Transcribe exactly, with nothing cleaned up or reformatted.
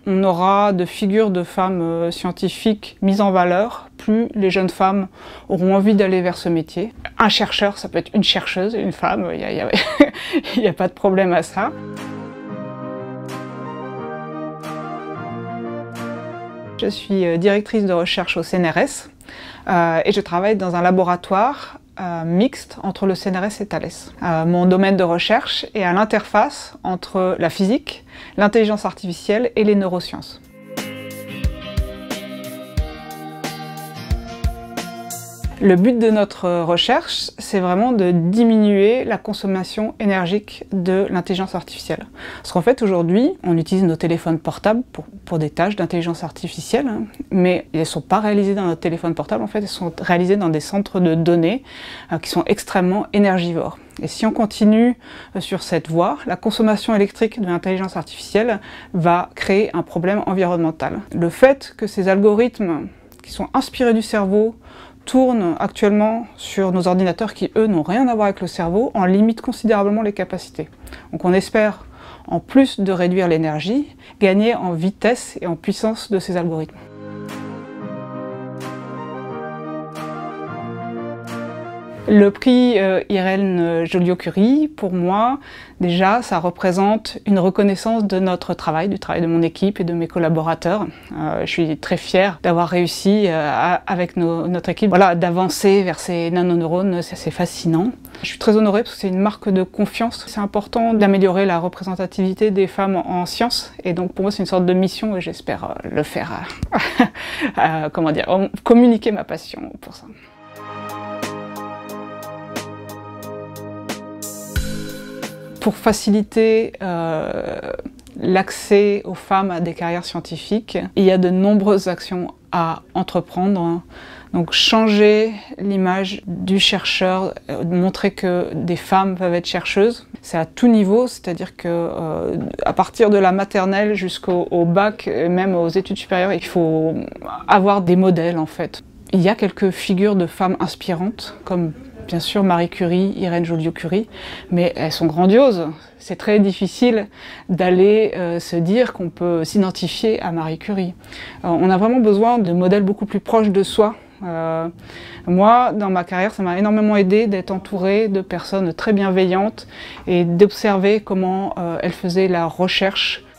on aura de figures de femmes euh, scientifiques mises en valeur, plus les jeunes femmes auront envie d'aller vers ce métier. Un chercheur, ça peut être une chercheuse, une femme, il n'y a, y a, y a pas de problème à ça. Je suis directrice de recherche au C N R S euh, et je travaille dans un laboratoire euh, mixte entre le C N R S et Thales. Euh, mon domaine de recherche est à l'interface entre la physique, l'intelligence artificielle et les neurosciences. Le but de notre recherche, c'est vraiment de diminuer la consommation énergique de l'intelligence artificielle. Parce qu'en fait, aujourd'hui, on utilise nos téléphones portables pour, pour des tâches d'intelligence artificielle, hein, mais elles ne sont pas réalisées dans notre téléphone portable, en fait, elles sont réalisées dans des centres de données euh, qui sont extrêmement énergivores. Et si on continue sur cette voie, la consommation électrique de l'intelligence artificielle va créer un problème environnemental. Le fait que ces algorithmes qui sont inspirés du cerveau tournent actuellement sur nos ordinateurs qui, eux, n'ont rien à voir avec le cerveau, en limite considérablement les capacités. Donc on espère, en plus de réduire l'énergie, gagner en vitesse et en puissance de ces algorithmes. Le prix euh, Irène Joliot-Curie, pour moi, déjà, ça représente une reconnaissance de notre travail, du travail de mon équipe et de mes collaborateurs. Euh, je suis très fière d'avoir réussi, euh, à, avec nos, notre équipe, voilà, d'avancer vers ces nanoneurones, c'est assez fascinant. Je suis très honorée parce que c'est une marque de confiance. C'est important d'améliorer la représentativité des femmes en, en sciences, et donc pour moi, c'est une sorte de mission et j'espère euh, le faire, euh, euh, comment dire, communiquer ma passion pour ça. Pour faciliter euh, l'accès aux femmes à des carrières scientifiques, il y a de nombreuses actions à entreprendre. Donc changer l'image du chercheur, euh, montrer que des femmes peuvent être chercheuses. C'est à tout niveau, c'est-à-dire que euh, à partir de la maternelle jusqu'au au bac, et même aux études supérieures, il faut avoir des modèles en fait. Il y a quelques figures de femmes inspirantes, comme bien sûr Marie Curie, Irène Joliot-Curie, mais elles sont grandioses. C'est très difficile d'aller euh, se dire qu'on peut s'identifier à Marie Curie. Euh, on a vraiment besoin de modèles beaucoup plus proches de soi. Euh, moi, dans ma carrière, ça m'a énormément aidé d'être entourée de personnes très bienveillantes et d'observer comment euh, elles faisaient la recherche